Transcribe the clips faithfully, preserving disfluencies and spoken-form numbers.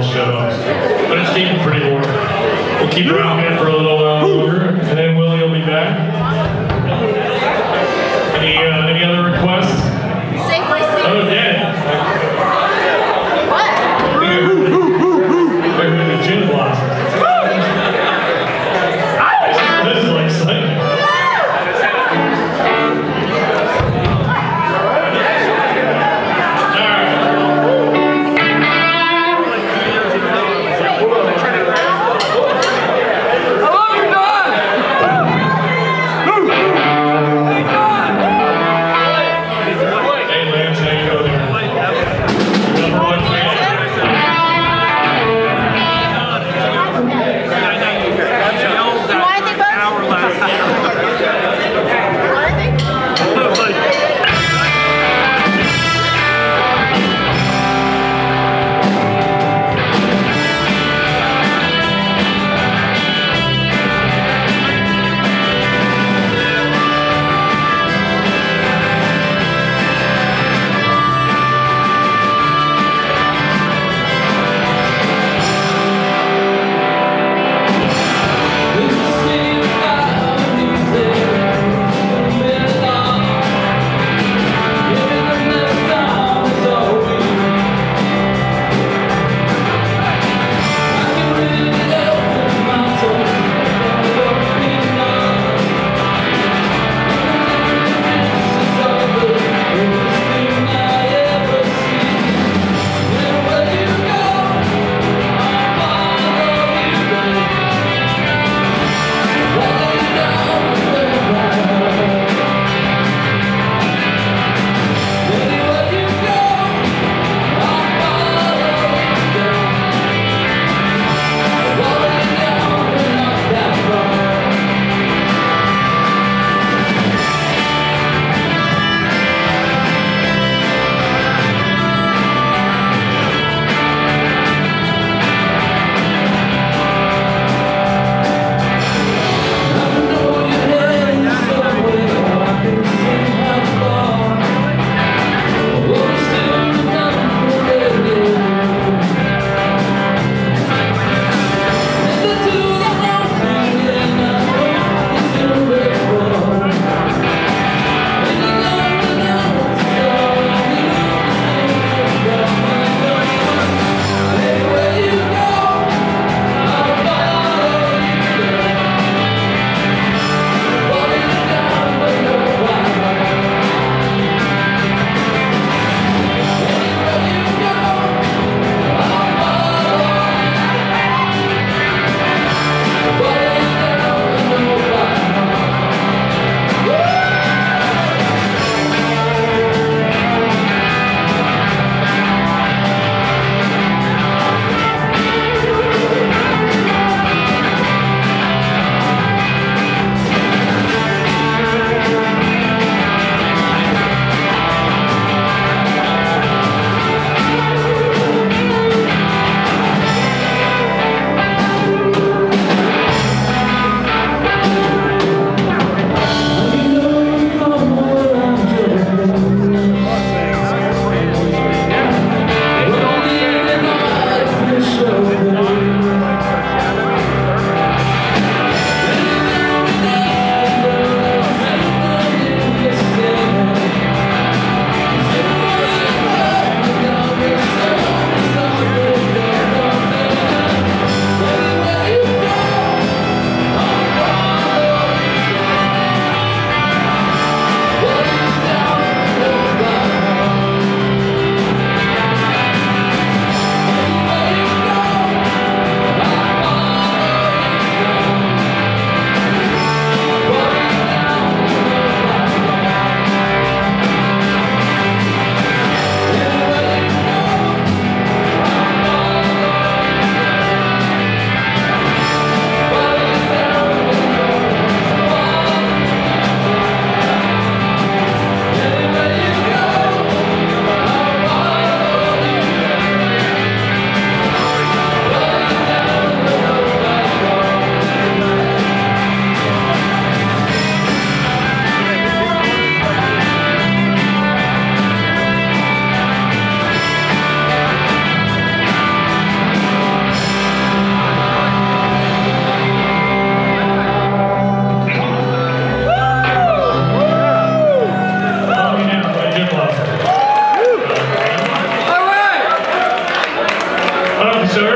all show up. But it's getting pretty warm. We'll keep rocking it for a little while longer, and then Willie will be back. Any, uh, any other requests? Safely safe. Oh, yeah. What? We're the gin blossom. This is like exciting.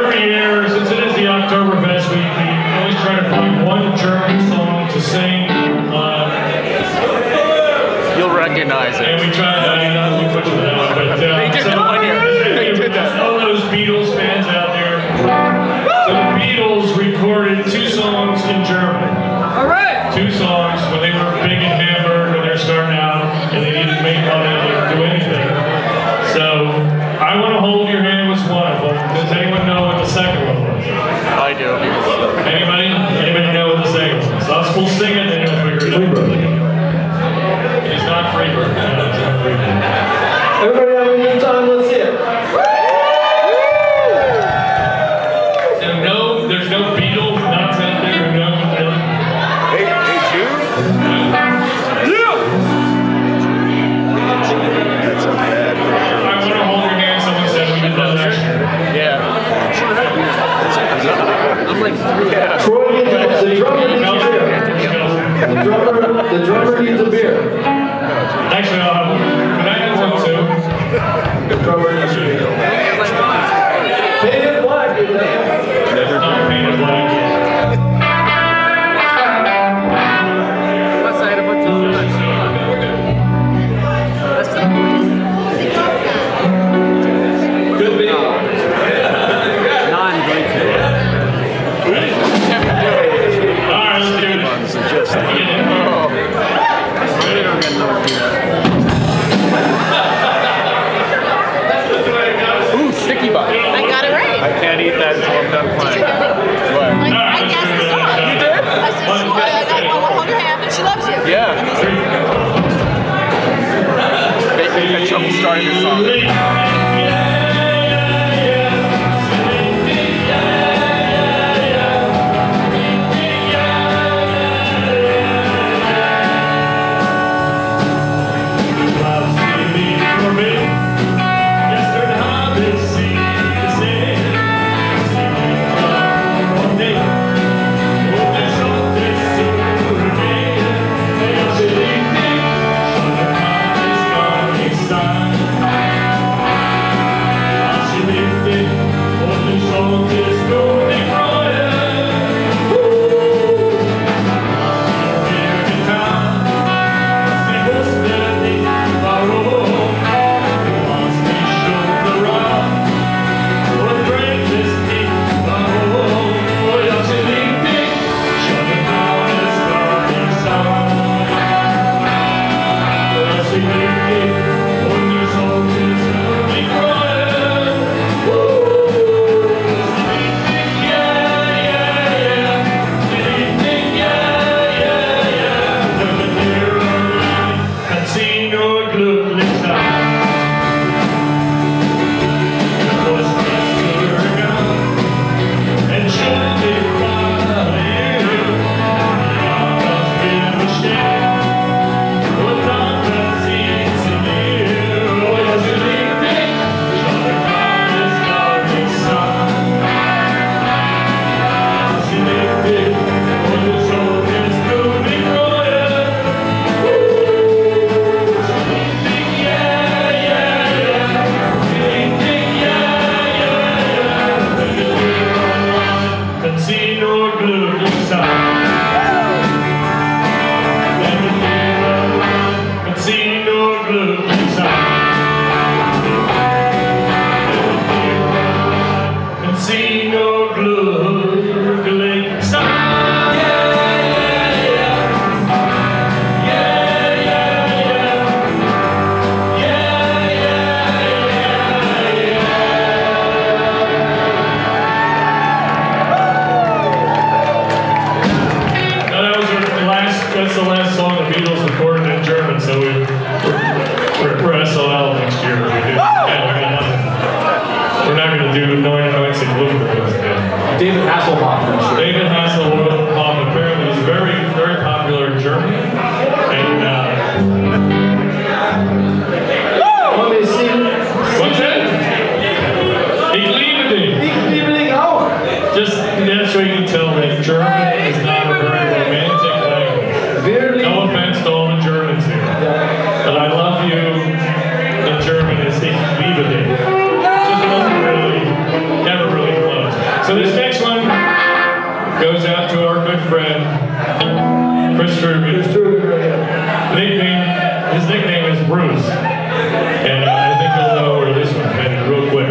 every year, since it is the Octoberfest week, we always try to find one German song to sing. Uh, You'll recognize it. and we tried that, you know, we put it out. But, uh, They did so, that one year. They did that. all those Beatles fans out there. So the Beatles recorded two songs in German. All right. Two songs when they were big in Hamburg, when they're starting out, and they didn't make money to do anything. So I Want to Hold Your Hand was one of them. Does anyone know what the second one was? I do. Anybody? Anybody know what the second one was? Us will sing it, then you'll figure it out. It's not Freebird. No, it's not Freebird. Everybody having a good time? Let's see it. So no, there's no Beatles nuts out there who know what they're like. Hey, hey, Jude? Yeah! That's a bad I Want to Hold Your Hand, someone said we did that last year. Yeah. I'm like, yeah. Troy needs a, the drummer needs a beer. The drummer, the drummer needs a beer. Actually, I'll have one. Can I have one too? The drummer needs a beer. Painted black, is that? Never not painted black. Plus, I had a bunch of Could be. non-drinking. Alright, let's do it. Just Get in. We don't get no Ooh, sticky bun. I got it right. I can't eat that until I'm done playing. What? Like, I guessed the song. You did? I said, she, I got I want to hold your hand, and she loves you. Yeah. They they had trouble starting the song. That's the last song the Beatles recorded in German, so we, we're, we're S O L next year. We do. Yeah, we got nothing. We're not going to do ninety-nine Significant again. David Hasselhoff. David Hasselhoff apparently is very, very popular in Germany. And, uh, Want me to sing? what's that? Ich liebe dich. Ich liebe dich auch. Just, that's what you can tell that German is not a very romantic language. No offense to all the Germans here. But I love you in German is Ich liebe dich. It just wasn't really, never really close. So this next one goes out to our good friend, Chris Truby. Chris Truby, right here. Nickname, his nickname is Bruce. And uh, I think you'll know where this one's headed real quick.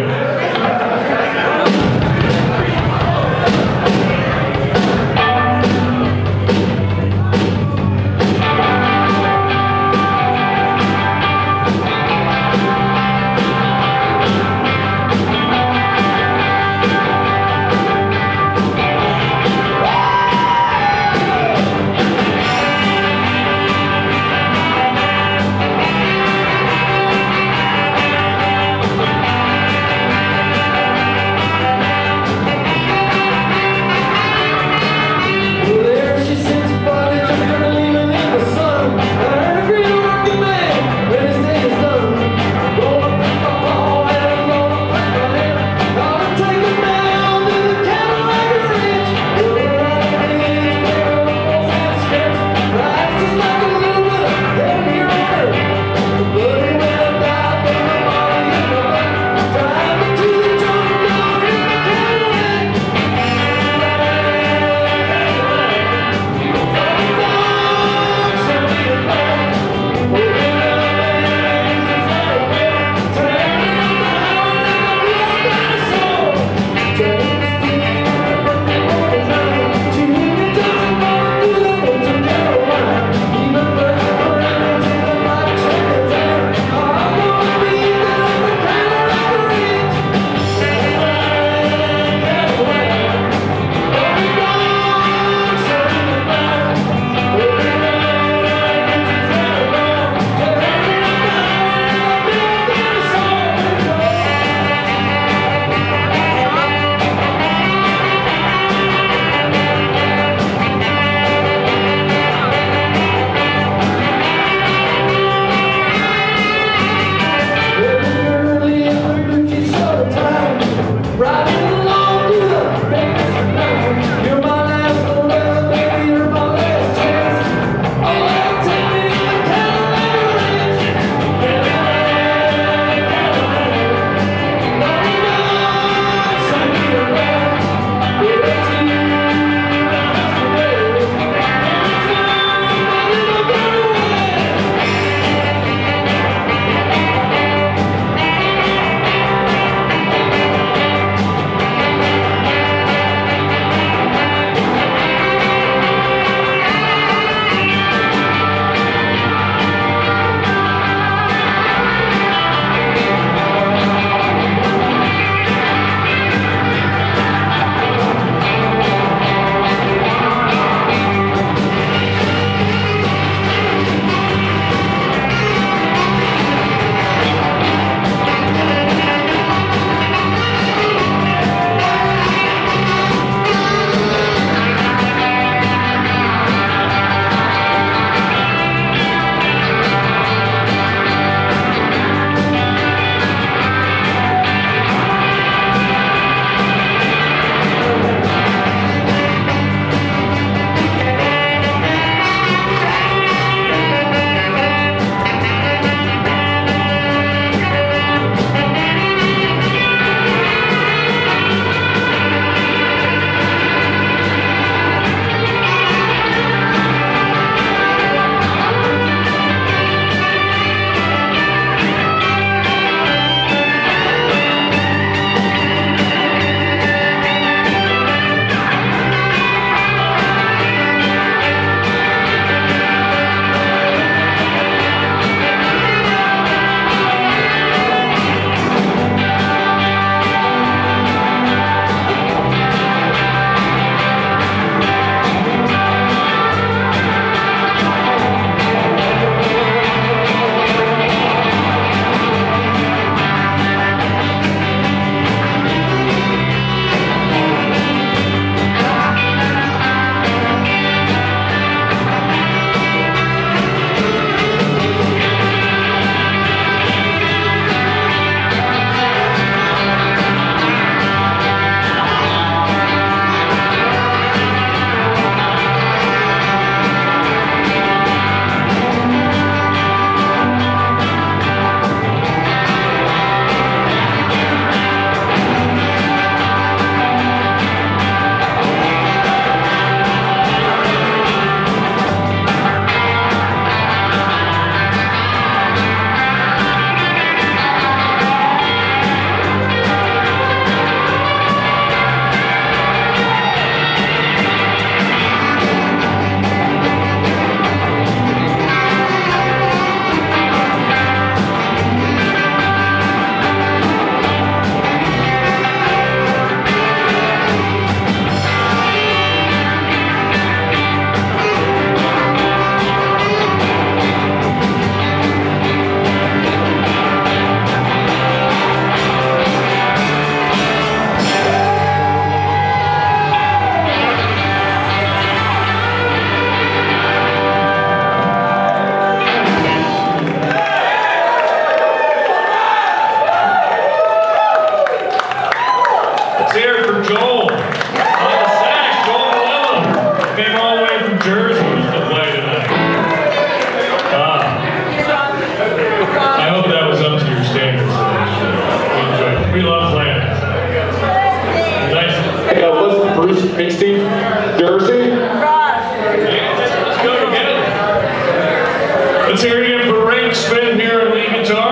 Hey, Steve. Jersey. Let's go together. Let's hear it again for Rick Smith here on lead guitar.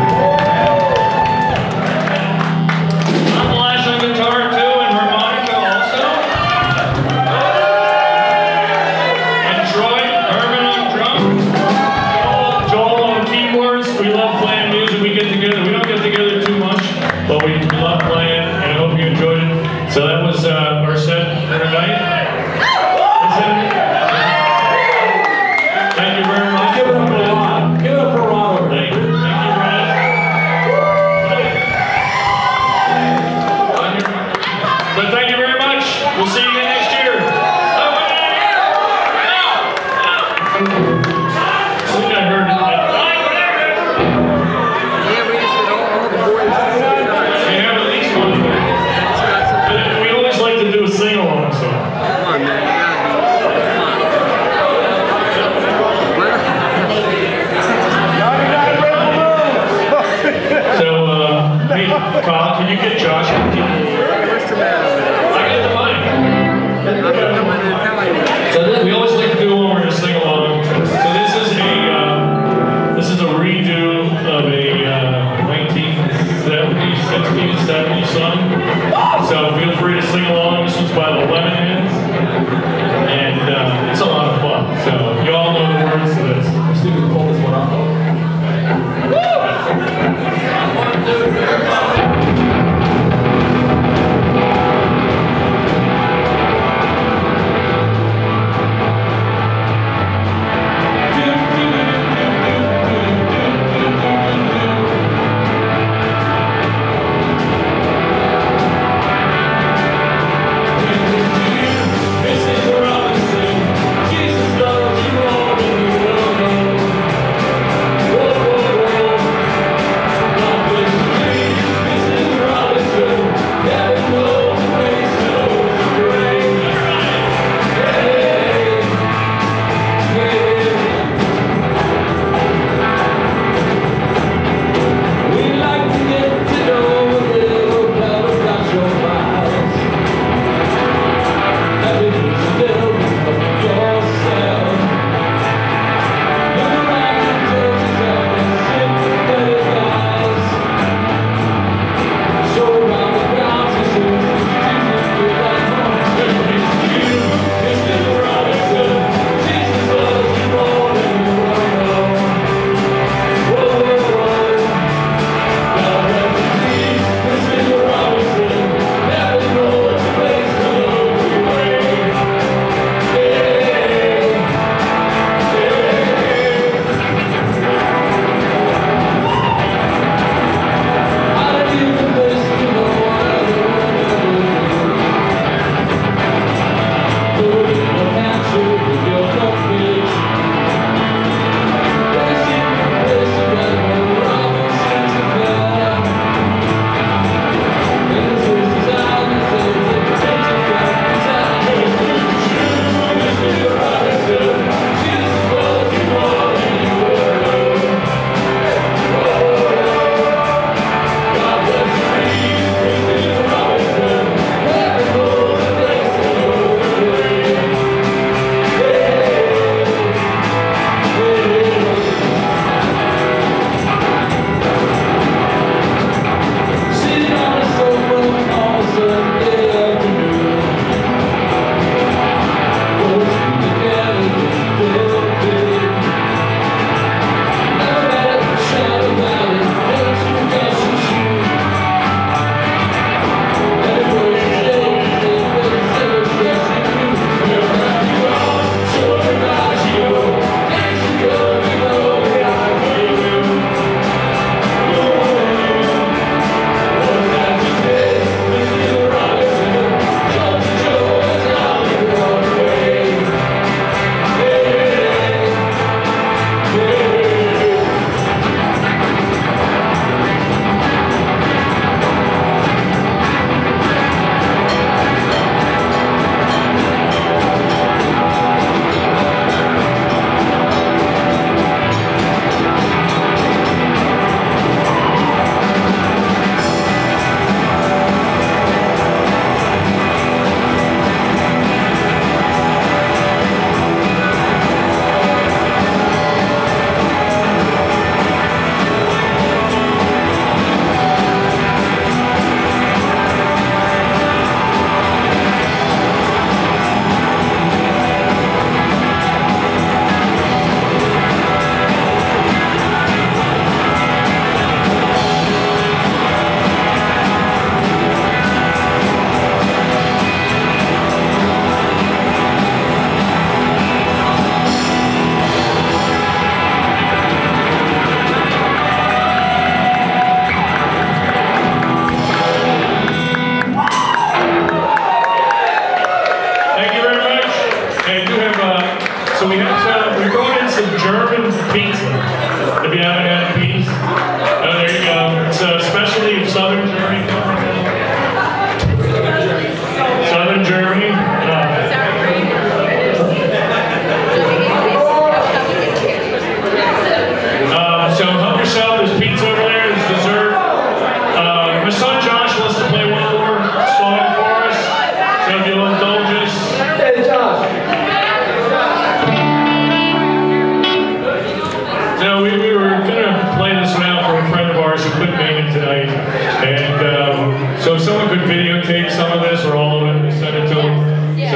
I'm Lash on guitar too, and harmonica also. And Troy Herman on drums. Joel, Joel on keyboards. We love playing music. We get together. We don't get together too much, but we love playing, and I hope you enjoyed it. So that was uh, our set for tonight. Thank you very much. Give it up for Ron. Give it up for Ron over Thank there. you. Thank you, Ron. But thank you very much. We'll see you again next year. I think I heard it. Yeah, we just did all, all the boys. We have at least one. We always like to do a sing-along song. Come on, man. So, uh, hey, Kyle, can you get Josh? What's the matter? I get the mic. I'm coming to tell you. So this, we always like to do when we're going to sing along. So this is a uh, this is a redo of a uh, nineteen seventies, sixties, seventies song. So feel free to sing along. This one's by the Lemonheads, and uh, it's a lot of fun. So you all know the words to this. Let's see if we can pull this one off. Thank you.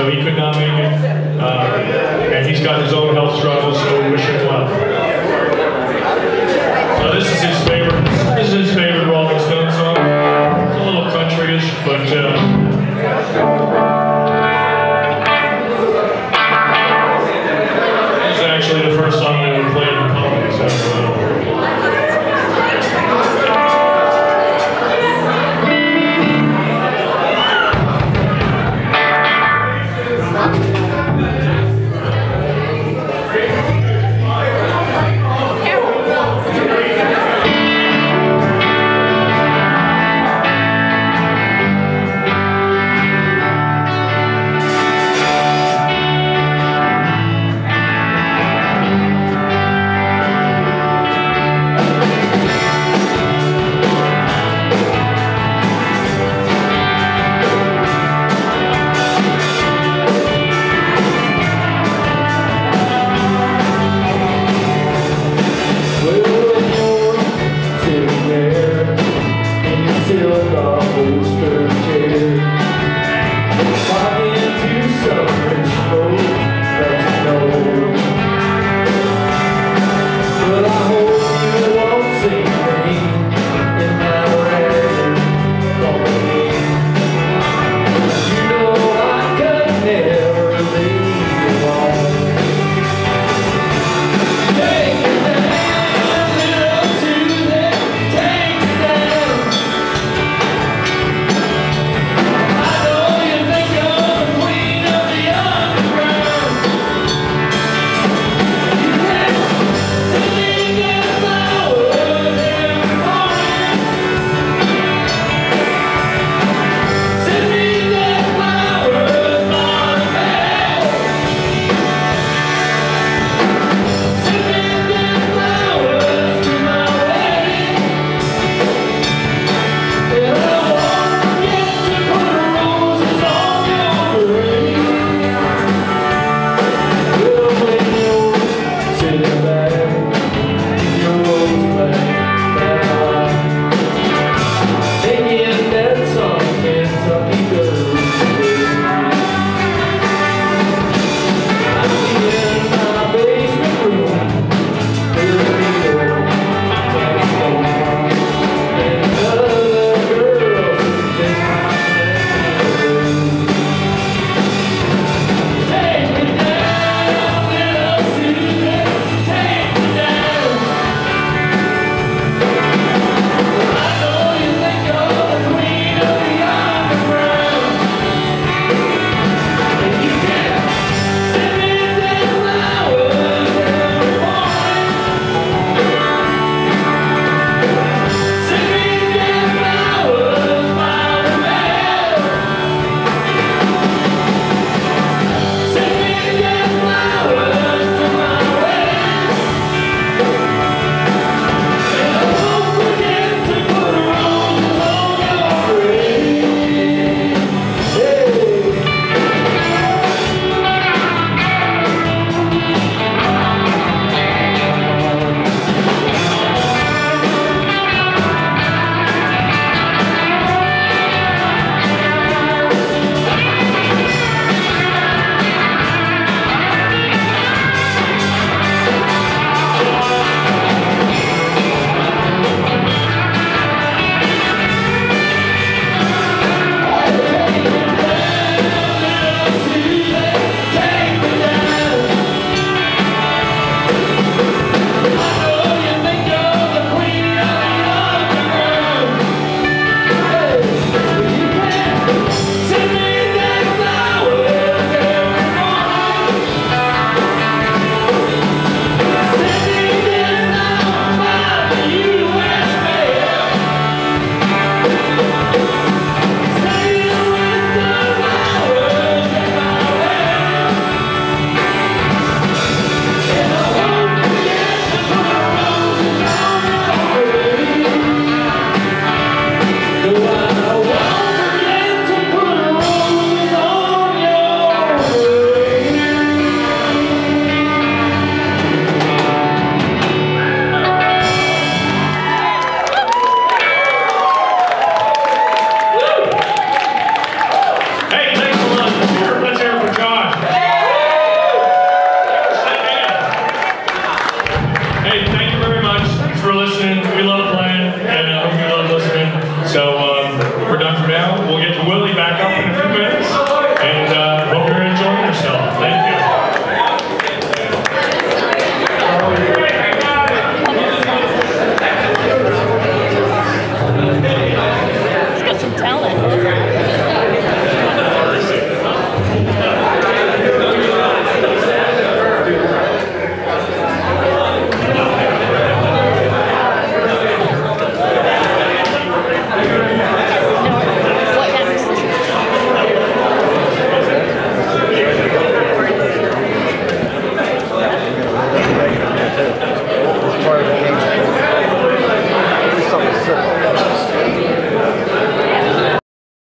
so he could not make it. Uh, and he's got his own health struggles, so we wish him well. So this is his favorite. This is his favorite Rolling Stones song. It's a little countryish, but. Uh,